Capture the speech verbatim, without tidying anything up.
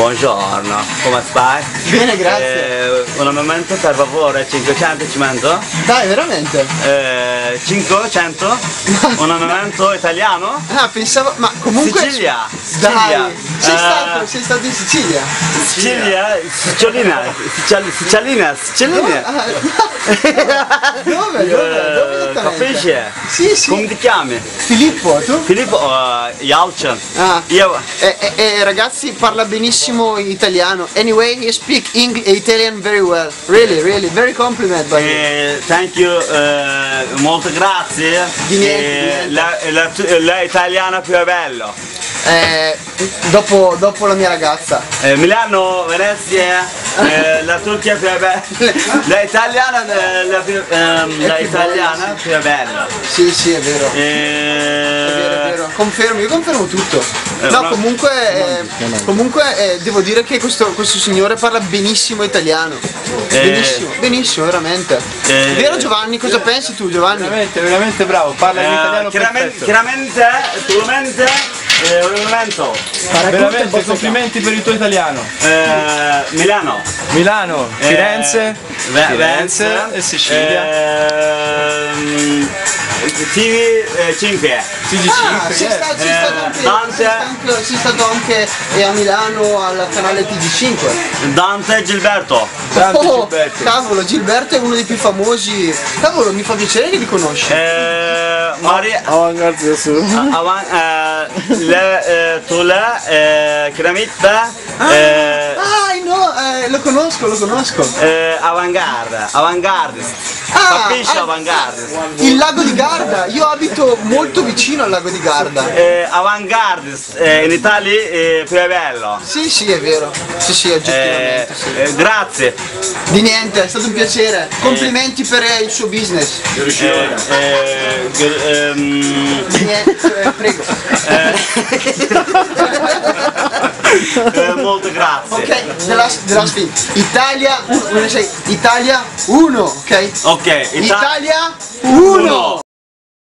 buongiorno, come stai? Bene, grazie. Eh, un momento per favore, cinquecento cimento? Dai, veramente? Eh, cinquecento? Un momento italiano? Ah, pensavo, ma comunque... Sicilia! Dai, Sicilia. sei, Eh, stato, sei stato in Sicilia? Sicilia, Siciliana, Sicial- Siciliana, Siciliana. Dove? Dove? Dove Eh, esattamente? Capisci? Sì, sì. Come ti chiami? Filippo, tu? Filippo uh, Yalcin. Ah. Io Eh, eh, eh, ragazzi, parla benissimo italiano. Anyway, he speak English Italian very well. Really, really, very compliment by you. eh, thank you, eh, molto grazie. Di niente, Eh, di niente. La, la, la italiana più bella. Eh, dopo, dopo la mia ragazza. Eh, Milano, Venezia, eh, la Turchia più bella. La italiana, eh, la, più, ehm, la più italiana più bella. Sì, sì, è vero. È Eh, vero, è vero. Confermo, io confermo tutto. Eh, No, ma- comunque, eh, comunque eh, devo dire che questo, questo signore parla benissimo italiano. Eh. Benissimo, benissimo, veramente. Eh. Vero Giovanni? Cosa pensi tu, Giovanni? Veramente, veramente bravo, parla in Eh, italiano chiaramente, perfetto. chiaramente, chiaramente, eh, un momento. Veramente complimenti per il tuo italiano. Eh, Milano. Milano, Eh, Firenze, Ve- Firenze e Sicilia. Ehm, T V cinque. T G Ah, cinque, sei yes. stato, sei Eh, stato anche, Dante. sei stato anche, sei stato anche eh, a Milano al canale T G cinque. Dante Gilberto. Dante Oh, Gilberto. cavolo, Gilberto è uno dei più famosi. Cavolo, mi fa piacere che li conosci. Eh, Maria. Avanguardia adesso. Avan, eh, le, eh, tu le, eh, Cremitta, eh, Ah, no, eh, lo conosco, lo conosco. eh, Avantgarde, Avantgardist. Ah, Capisci ah, Avantgardist? Il lago di Garda, io abito molto vicino al lago di Garda. Eh, Avantgardist, eh, in Italia è più bello. Sì, sì, è vero. Sì, sì, Eh, oggettivamente. Sì. eh, grazie. Di niente, è stato un piacere. Complimenti per eh, il suo business. Eh, eh, gr- ehm, Di niente, eh, prego. eh, molto grazie. Ok, the last, the last thing. Italia, uno, Italia uno, ok? Ok, Ita- Italia uno.